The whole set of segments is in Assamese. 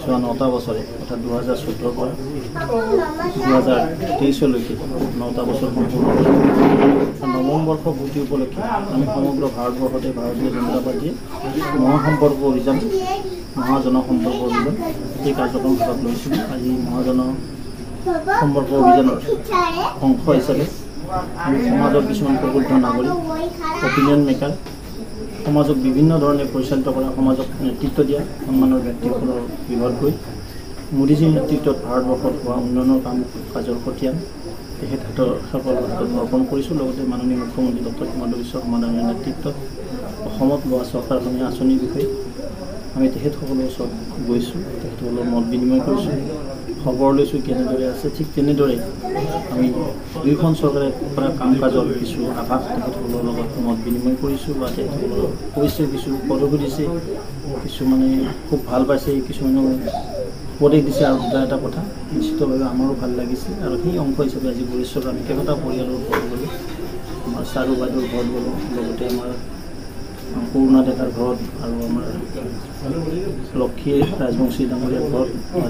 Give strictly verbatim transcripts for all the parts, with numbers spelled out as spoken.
যোৱা নটা বছৰে অৰ্থাৎ দুহেজাৰ চৈধ্যৰ পৰা দুহেজাৰ তেইছলৈকে নটা বছৰ সম্পূৰ্ণ নৱম বৰ্ষ পূৰ্তি উপলক্ষে আমি সমগ্ৰ ভাৰতবৰ্ষতে ভাৰতীয় জনতা পাৰ্টীয়ে মহাসম্পৰ্ক অভিযান মহাজন সম্পৰ্ক অভিযান এই কাৰ্যক্ৰম হাতত লৈছিলোঁ। আজি মহাজন সম্পৰ্ক অভিযানৰ অংশ হিচাপে আমি সমাজৰ কিছুমান প্ৰবুদ্ধ নাগৰিক অপিনিয়ন মেকাৰ সমাজক বিভিন্ন ধৰণে পৰিচালিত কৰা সমাজক নেতৃত্ব দিয়া সন্মানৰ ব্যক্তিসকলৰ বিভত গৈ মোদীজীৰ নেতৃত্বত ভাৰতবৰ্ষত হোৱা উন্নয়নৰ কাম কাজৰ খতিয়ান তেখেতসকলৰ হাতত অৰ্পণ কৰিছোঁ। লগতে মাননীয় মুখ্যমন্ত্ৰী ডক্টৰ হিমন্ত বিশ্ব শৰ্মাৰ নেতৃত্বত অসমত লোৱা চৰকাৰখনীয়া আঁচনিৰ বিষয়ে আমি তেখেতসকলৰ ওচৰত গৈছোঁ, তেখেতসকলৰ মত বিনিময় কৰিছোঁ, খবৰ লৈছোঁ কেনেদৰে আছে। ঠিক তেনেদৰে আমি দুয়োখন চৰকাৰে কৰা কাম কাজৰ কিছু আভাস তেখেতসকলৰ লগত মত বিনিময় কৰিছোঁ বা তেখেতসকলৰ কৈছে কিছু পদক্ষেপ দিছে, কিছুমানে খুব ভাল পাইছে, কিছুমানে উপদেশ দিছে। আৰু দুটা এটা কথা নিশ্চিতভাৱে আমাৰো ভাল লাগিছে। আৰু সেই অংশ হিচাপে আজি ভৱিষ্যত আমি কেইবাটা পৰিয়ালৰ ঘৰত গ'লোঁ, আমাৰ চাৰু বাইদেউৰ ঘৰত গ'লোঁ, লগতে আমাৰ কৰুণা ডেকাৰ ঘৰত আৰু আমাৰ লক্ষী ৰাজবংশী ডাঙৰীয়াৰ ঘৰত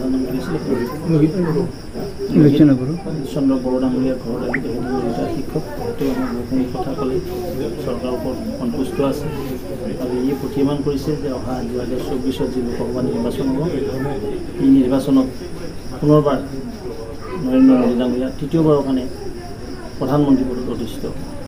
চন্দ্ৰ বড়ো ডাঙৰীয়াৰ ঘৰত আহি তেখেতৰ দুটা শিক্ষক তেখেতেও আমাক বহুখিনি কথা ক'লে, চৰকাৰৰ ওপৰত সন্তুষ্ট আছে আৰু ইয়ে প্ৰতিমান কৰিছে যে অহা দুহেজাৰ চৌব্বিছত যি লোকসভা নিৰ্বাচন হ'ব এই নিৰ্বাচনত পুনৰবাৰ নৰেন্দ্ৰ মোদী ডাঙৰীয়া তৃতীয়বাৰৰ কাৰণে প্ৰধানমন্ত্ৰী পদত অধিষ্ঠিত